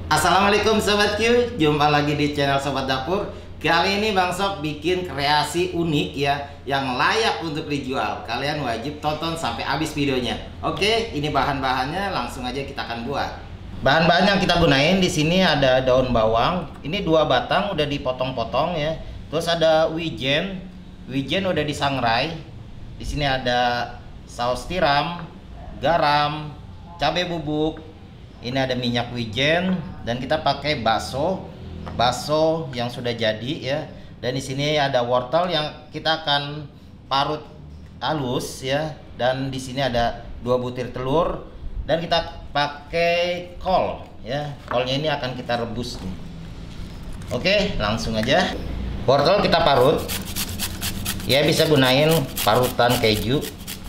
Assalamualaikum Sobat Q, jumpa lagi di channel Sobat Dapur. Kali ini Bang Sob bikin kreasi unik ya, yang layak untuk dijual. Kalian wajib tonton sampai habis videonya. Oke, ini bahan-bahannya, langsung aja kita akan buat. Bahan-bahan yang kita gunain di sini ada daun bawang. Ini 2 batang udah dipotong-potong ya. Terus ada wijen. Wijen udah disangrai. Di sini ada saus tiram, garam, cabai bubuk. Ini ada minyak wijen dan kita pakai bakso yang sudah jadi ya. Dan di sini ada wortel yang kita akan parut halus ya. Dan di sini ada 2 butir telur dan kita pakai kol ya. Kolnya ini akan kita rebus nih. Oke, langsung aja. Wortel kita parut. Ya, bisa gunain parutan keju.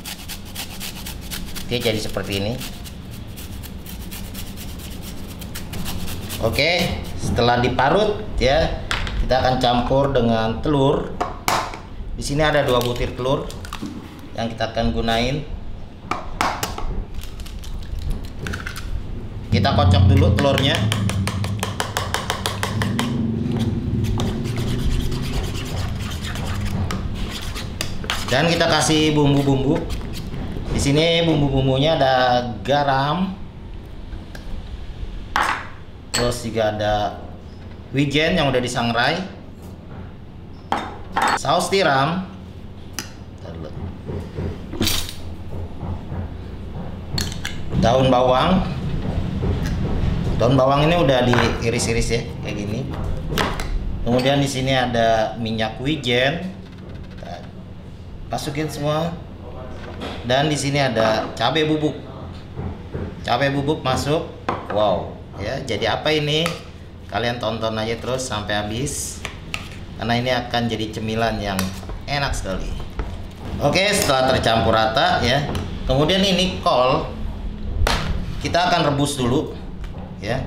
Oke, jadi seperti ini. Oke, setelah diparut ya, kita akan campur dengan telur. Di sini ada 2 butir telur yang kita akan gunain. Kita kocok dulu telurnya. Dan kita kasih bumbu-bumbu. Di sini bumbu-bumbunya ada garam. Terus juga ada wijen yang udah disangrai, saus tiram, daun bawang. Daun bawang ini udah diiris-iris ya, kayak gini. Kemudian di sini ada minyak wijen, masukin semua. Dan di sini ada cabai bubuk. Cabai bubuk masuk. Wow. Ya, jadi apa ini? Kalian tonton aja terus sampai habis, karena ini akan jadi cemilan yang enak sekali. Oke, setelah tercampur rata ya, kemudian ini kol kita akan rebus dulu ya.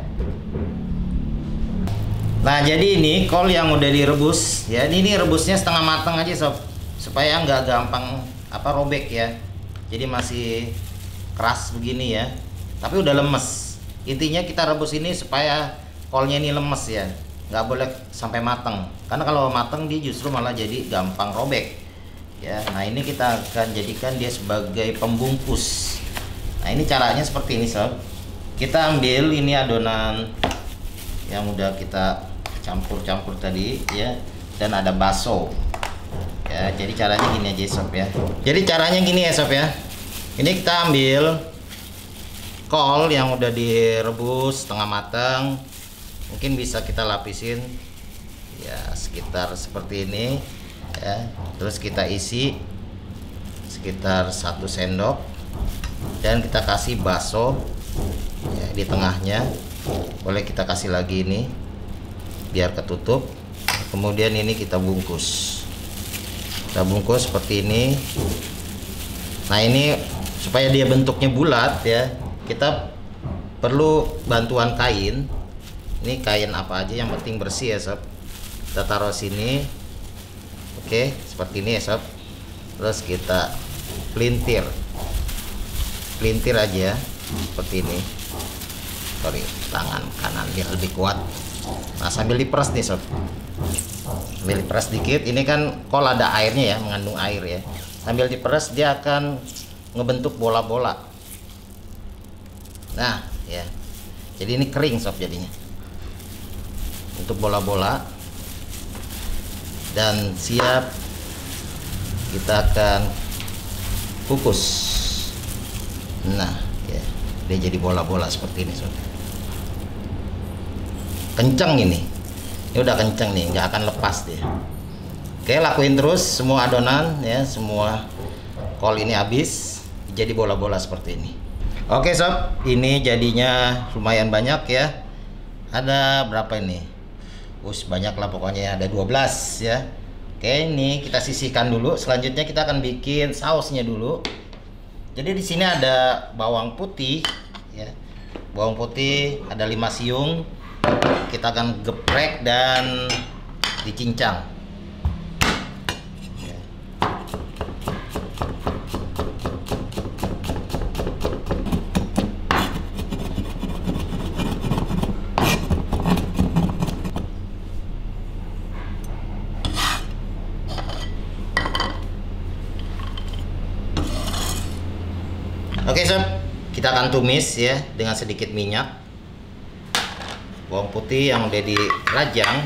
Nah, jadi ini kol yang udah direbus ya. Ini rebusnya setengah matang aja sob, supaya nggak gampang robek ya. Jadi masih keras begini ya, tapi udah lemes. Intinya kita rebus ini supaya kolnya ini lemes ya, nggak boleh sampai matang, karena kalau matang dia justru malah jadi gampang robek ya. Nah, ini kita akan jadikan dia sebagai pembungkus. Nah, ini caranya seperti ini sob. Kita ambil ini adonan yang udah kita campur-campur tadi ya, dan ada bakso ya. Jadi caranya gini aja sob ya. Jadi caranya gini ya sob ya. Ini kita ambil kol yang udah direbus setengah matang, mungkin bisa kita lapisin ya sekitar seperti ini ya. Terus kita isi sekitar 1 sendok dan kita kasih bakso ya di tengahnya. Boleh kita kasih lagi ini biar ketutup. Kemudian ini kita bungkus. Kita bungkus seperti ini. Nah, ini supaya dia bentuknya bulat ya, kita perlu bantuan kain. Ini kain apa aja, yang penting bersih ya sob. Kita taruh sini. Oke, seperti ini ya sob. Terus kita pelintir aja seperti ini. Sorry, tangan kanan biar lebih kuat. Nah, sambil diperas nih sob, sambil diperas dikit. Ini kan kol ada airnya ya, mengandung air ya. Sambil diperas dia akan ngebentuk bola-bola. Nah ya, jadi ini kering sob jadinya, untuk bola-bola. Dan siap kita akan kukus. Nah ya, dia jadi bola-bola seperti ini sob. Kenceng ini udah kenceng nih, nggak akan lepas dia. Oke, lakuin terus semua adonan ya, semua kol ini habis jadi bola-bola seperti ini. Oke sob, ini jadinya lumayan banyak ya. Ada berapa ini? Banyak lah pokoknya, ada 12 ya. Oke, ini kita sisihkan dulu. Selanjutnya kita akan bikin sausnya dulu. Jadi di sini ada bawang putih ya. Bawang putih ada 5 siung. Kita akan geprek dan dicincang. Kita akan tumis ya dengan sedikit minyak. Bawang putih yang udah dirajang.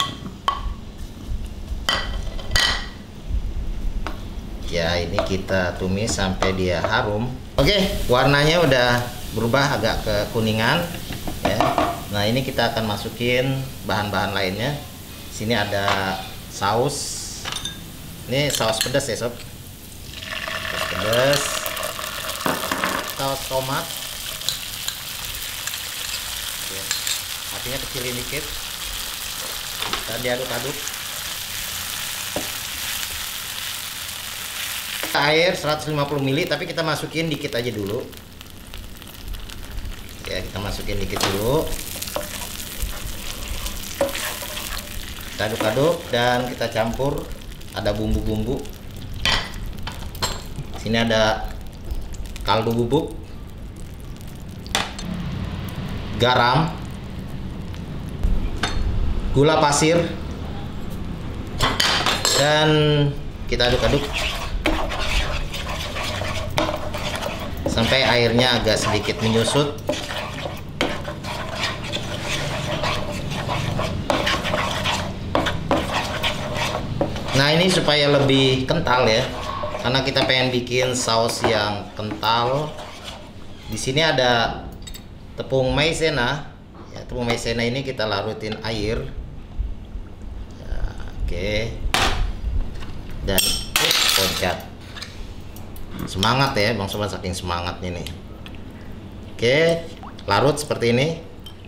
Ya, ini kita tumis sampai dia harum. Oke, warnanya udah berubah agak kekuningan ya. Nah, ini kita akan masukin bahan-bahan lainnya. Sini ada saus. Ini saus pedas ya, sob. Saus pedas. Saus tomat. Oke. Apinya kecilin dikit. Dan diaduk-aduk. Air 150 ml, tapi kita masukin dikit aja dulu. Ya, kita masukin dikit dulu. Kita aduk-aduk dan kita campur. Ada bumbu-bumbu. Sini ada kaldu bubuk, garam, gula pasir, dan kita aduk-aduk sampai airnya agak sedikit menyusut. Nah, ini supaya lebih kental ya, karena kita pengen bikin saus yang kental. Di sini ada tepung maizena. Ya, tepung maizena ini kita larutin air. Ya, oke. Dan loncat. Semangat ya, Bang Sobat, saking semangatnya nih. Oke, larut seperti ini.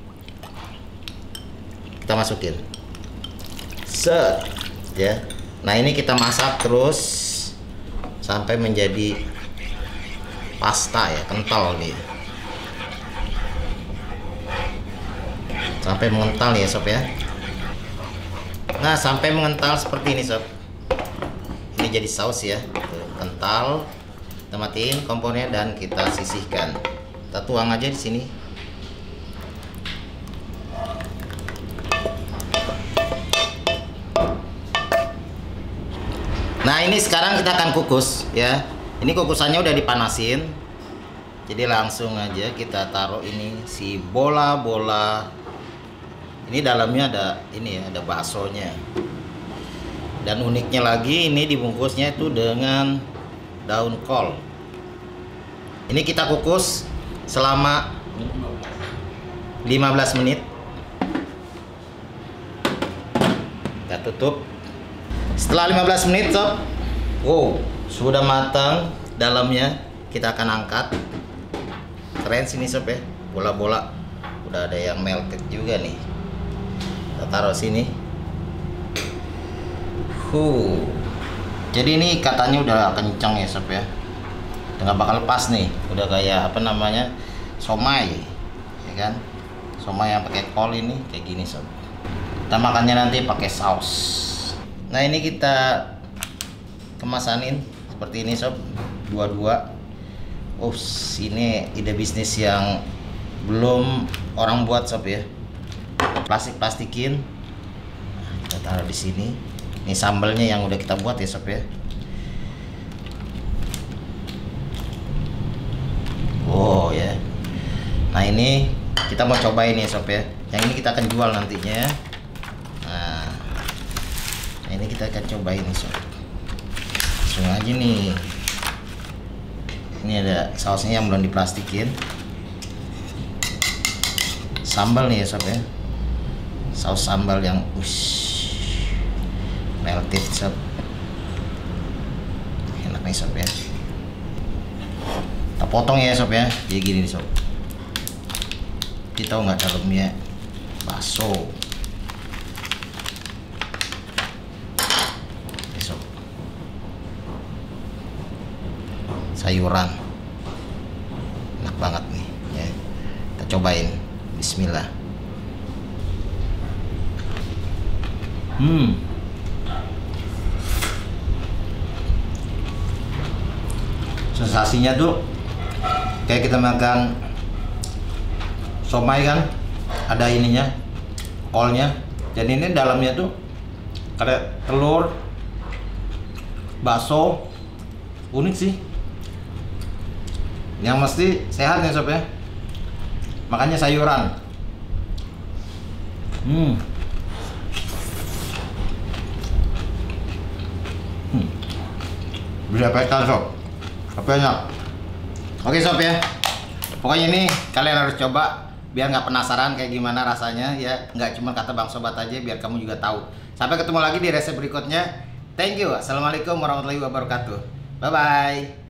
Kita masukin. Set, ya. Nah, ini kita masak terus sampai menjadi pasta ya, kental nih. Sampai mengental ya, sob ya. Nah, sampai mengental seperti ini, sob. Ini jadi saus ya. Tuh, kental. Kita matiin kompornya dan kita sisihkan. Kita tuang aja di sini. Nah, ini sekarang kita akan kukus ya. Ini kukusannya udah dipanasin. Jadi langsung aja kita taruh ini si bola-bola. Ini dalamnya ada ini ya, ada baksonya. Dan uniknya lagi ini dibungkusnya itu dengan daun kol. Ini kita kukus selama 15 menit. Kita tutup. Setelah 15 menit, sob, wow, sudah matang dalamnya. Kita akan angkat. Keren sini, sob ya. Bola-bola udah ada yang melted juga nih. Kita taruh sini. Jadi ini katanya udah kencang ya, sob ya. Udah nggak bakal lepas nih. Udah kayak apa namanya, somai, ya kan? Somai yang pakai kol ini kayak gini, sob. Kita makannya nanti pakai saus. Nah, ini kita kemasanin seperti ini, sob, dua-dua. Ini ide bisnis yang belum orang buat, sob ya. Plastikin. Nah, kita taruh di sini. Ini sambalnya yang udah kita buat ya, sob ya. Oh ya. Nah, ini kita mau cobain ya, sob ya. Yang ini kita akan jual nantinya. Nah, ini kita akan cobain nih, sob. Langsung aja nih. Ini ada sausnya yang belum diplastikin. Sambal nih ya, sob ya. Saus sambal yang melted, sob. Enak nih, sob ya. Kita potong ya, sob ya. Jadi gini nih, sob. Kita tahu nggak dalamnya bakso. Sayuran enak banget nih ya. Kita cobain. Bismillah. Sensasinya tuh kayak kita makan somai kan, ada ininya, kolnya. Dan ini dalamnya tuh ada telur, bakso. Unik sih. Yang mesti sehat ya, sob ya. Makanya sayuran. Bisa pekan sob. Tapi enak. Oke sob ya. Pokoknya ini kalian harus coba biar nggak penasaran kayak gimana rasanya ya. Nggak cuma kata Bang Sobat aja, biar kamu juga tahu. Sampai ketemu lagi di resep berikutnya. Thank you. Assalamualaikum warahmatullahi wabarakatuh. Bye bye.